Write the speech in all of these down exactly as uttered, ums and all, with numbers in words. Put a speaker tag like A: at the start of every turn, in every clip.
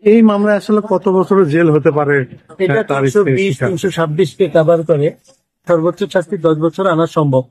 A: এই মামলায় আসলে কত বছরের জেল হতে পারে?
B: এটা তিনশো বিশ তিনশো ছাব্বিশ কে কভার করে সর্বোচ্চ শাস্তি দশ বছর আনা সম্ভব।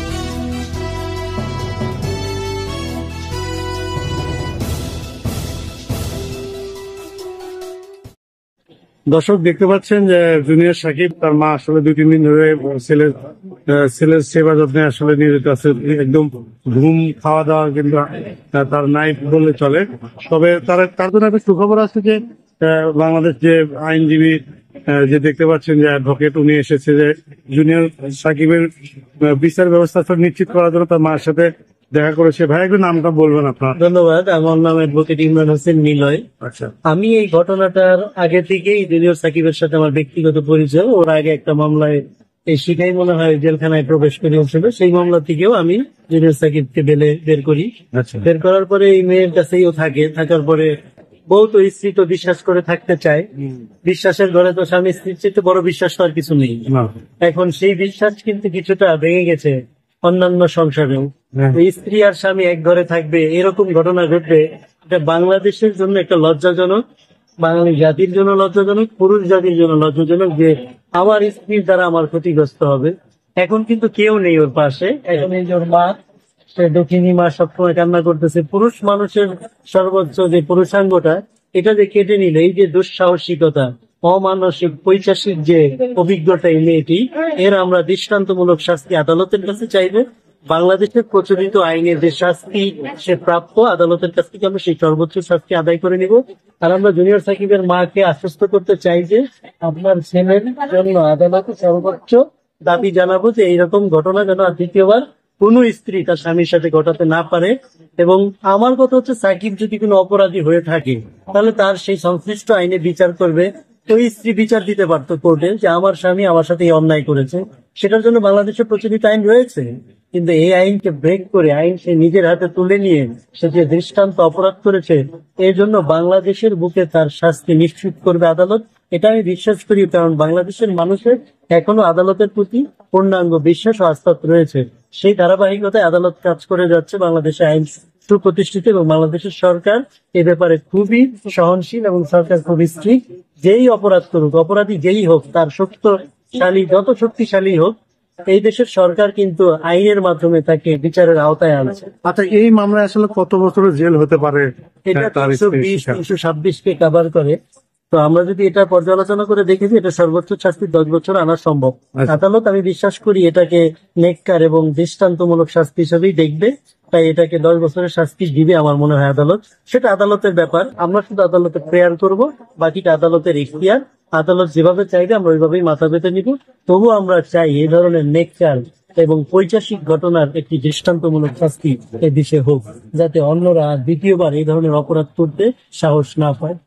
A: দর্শক দেখতে পাচ্ছেন যে জুনিয়র সাকিব তার মা আসলে দুই তিন দিন ধরে ছেলের ছেলের সেবা যত্নে আসলে নিয়োজিত আছে। একদম ঘুম খাওয়া দাওয়া কিন্তু তার নাই বললে চলে। তবে তার তার জন্য একটা সুখবর আছে যে বাংলাদেশ যে আইনজীবী যে দেখতে পাচ্ছেন যে অ্যাডভোকেট উনি এসেছে যে জুনিয়র সাকিবের বিচার ব্যবস্থা নিশ্চিত করার জন্য তার মার সাথে দেখা করেছে। ভাই একটু নামটা বলবেন আপনার?
B: ধন্যবাদ। আমার নাম অ্যাডভোকেট ইমরান হোসেন নিলয়।
A: আচ্ছা,
B: আমি এই ঘটনাটার আগে থেকেই জুনিয়র সাকিবের সাথে আমার ব্যক্তিগত পরিচয়। ওর আগে একটা মামলায় এই শিখাই মনে হয় জেলখানায় প্রবেশ করিয়েছিল, সেই মামলা থেকেও আমি জুনিয়র সাকিবকে বেলে বের করি। বের করার পরে এই মেয়ের কাছেই ও থাকে। থাকার পরে বউ তো স্ত্রী তো বিশ্বাস করে থাকতে চায়। বিশ্বাসের ঘরে তো স্বামী স্ত্রীর চেয়ে বড় বিশ্বাস তো আর কিছু নেই। এখন সেই বিশ্বাস কিন্তু কিছুটা ভেঙে গেছে অন্যান্য সংসারেও। স্ত্রী আর স্বামী এক ঘরে থাকবে এরকম ঘটনা ঘটবে, এটা বাংলাদেশের জন্য একটা লজ্জাজনক, বাঙালি জাতির জন্য লজ্জাজনক, পুরুষ জাতির জন্য লজ্জাজনক যে আমার স্ত্রীর দ্বারা আমার ক্ষতিগ্রস্ত হবে। এখন কিন্তু কেউ নেই ওর পাশে। এখন এই যে ওর মা, সে দক্ষিণী মা সবসময় কান্না করতেছে। পুরুষ মানুষের সর্বোচ্চ যে পুরুষাঙ্গটা, এটা যে কেটে নিল, এই যে দুঃসাহসিকতা, অমানসিক পৈশাসিক যে অভিজ্ঞতা এই মেয়েটি, এর আমরা দৃষ্টান্তমূলক শাস্তি আদালতের কাছে চাইবে। বাংলাদেশের প্রচলিত আইনের যে শাস্তি সে প্রাপ্য, আদালতের কাছ থেকে আমরা সেই সর্বোচ্চ শাস্তি আদায় করে নিব। আর আমরা জুনিয়র সাকিবের মাকে আশ্বস্ত করতে চাই যে আপনার ছেলের জন্য আদালতে সর্বোচ্চ দাবি জানাবো যে এইরকম ঘটনা যেন আর দ্বিতীয়বার কোন স্ত্রী তার স্বামীর সাথে ঘটাতে না পারে। এবং আমার কথা হচ্ছে, সাকিব যদি কোনো অপরাধী হয়ে থাকে তাহলে তার সেই সংশ্লিষ্ট আইনে বিচার করবে। ওই স্ত্রী বিচার দিতে পারতো কোর্টে যে আমার স্বামী আমার সাথে এই অন্যায় করেছে, সেটার জন্য বাংলাদেশের প্রচলিত আইন রয়েছে। কিন্তু এই আইনকে ব্রেক করে আইন সে নিজের হাতে তুলে নিয়ে সে যে দৃষ্টান্ত অপরাধ করেছে, এর জন্য বাংলাদেশের বুকে তার শাস্তি নিশ্চিত করবে আদালত, এটা আমি বিশ্বাস করি। কারণ বাংলাদেশের মানুষের এখনো আদালতের প্রতি পূর্ণাঙ্গ বিশ্বাস ও আস্থা রয়েছে। সেই ধারাবাহিকতায় আদালত কাজ করে যাচ্ছে। বাংলাদেশে আইন সুপ্রতিষ্ঠিত এবং বাংলাদেশের সরকার এ ব্যাপারে খুবই সহনশীল এবং সরকার খুবই স্ট্রিক্ট। যেই অপরাধ করুক, অপরাধী যেই হোক, তার শক্তিশালী যত শক্তিশালী হোক, এই দেশের সরকার কিন্তু আইনের মাধ্যমে তাকে বিচারের আওতায় আনছে।
A: আচ্ছা, এই মামলায় আসলে কত বছরের জেল হতে পারে?
B: এটা তিনশো বিশ তিনশো ছাব্বিশ কে কভার করে। তো আমরা যদি এটা পর্যালোচনা করে দেখেছি, এটা সর্বোচ্চ শাস্তি দশ বছর আনা সম্ভব। আদালত আমি বিশ্বাস করি এটাকে নেককার এবং দৃষ্টান্তমূলক শাস্তি হিসেবেই দেখবে, তাই এটাকে দশ বছরের শাস্তি দিবে আমার মনে হয় আদালত। সেটা আদালতের ব্যাপার, আমরা শুধু আদালতে প্রেয়ার করব, বাকিটা আদালতের ইখতিয়ার। আদালত যেভাবে চাইবে আমরা ওইভাবেই মাথা পেতে নিব। তবু আমরা চাই এই ধরনের নেককার এবং পৈশাসিক ঘটনার একটি দৃষ্টান্তমূলক শাস্তি এ দেশে হোক, যাতে অন্যরা দ্বিতীয়বার এই ধরনের অপরাধ করতে সাহস না পায়।